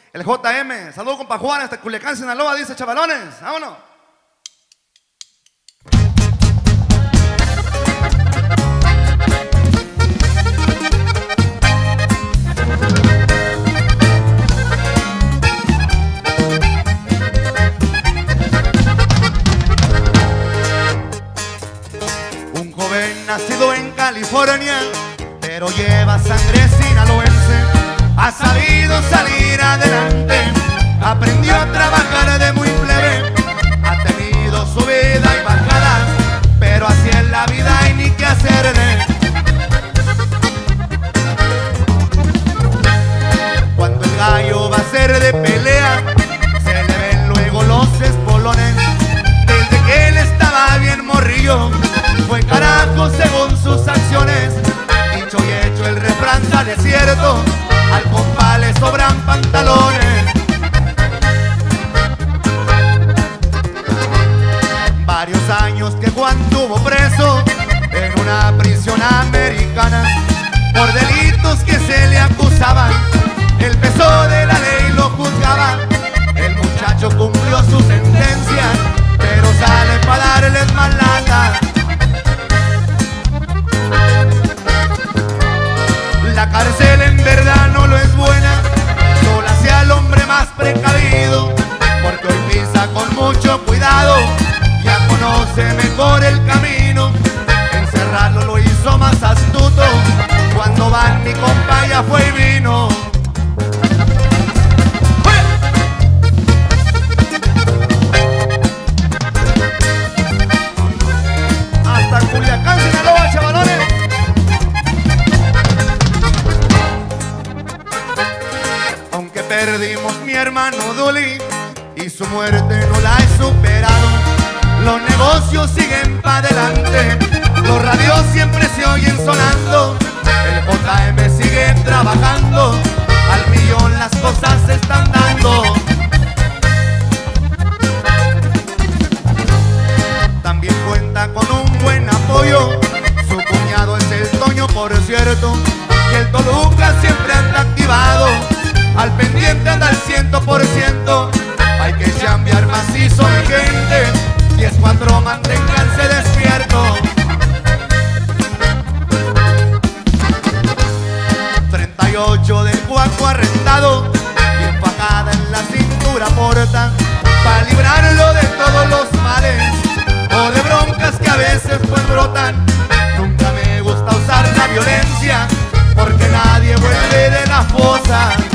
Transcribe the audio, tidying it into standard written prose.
El JM, saludo compa Juan, hasta Culiacán, Sinaloa, dice chavalones, vámonos. Un joven nacido en California, pero lleva sangre sinaloense. Ha sabido salir adelante, aprendió a trabajar de muy plebe. Ha tenido subida y bajadas, pero así es la vida y ni qué hacerle. Cuando el gallo va a ser de pelea, se le ven luego los espolones. Desde que él estaba bien morrillo, fue carajo según sus acciones. Dicho y hecho, el refrán sale cierto: al compa le sobran pantalones. Varios años que Juan tuvo preso en una prisión americana por delitos que se le acusaban. El peso de la ley lo juzgaba. El muchacho cumplió su sentencia, pero sale para darles más lata. La cárcel en verdad no lo es buena, solo hace al hombre más precavido, porque hoy pisa con mucho cuidado, ya conoce mejor el camino. Encerrarlo lo hizo más astuto, cuando van mi compa ya fue y vino. Hasta Culiacán, Sinaloa, chavalones. Aunque perdimos mi hermano Duli y su muerte no la he superado, los negocios siguen para adelante, los radios siempre se oyen sonando, el JM sigue trabajando, al millón las cosas se están dando. También cuenta con un buen apoyo, su cuñado es el Toño, por cierto, y el Toluca siempre anda activado, al pendiente anda al 100%. Hay que chambear macizo, mi gente, 10-4 manténganse despiertos. 38 del cuaco arrendado, bien pagada en la cintura porta, para librarlo de todos los males o de broncas que a veces pues brotan. Nunca me gusta usar la violencia, porque nadie vuelve de la fosa.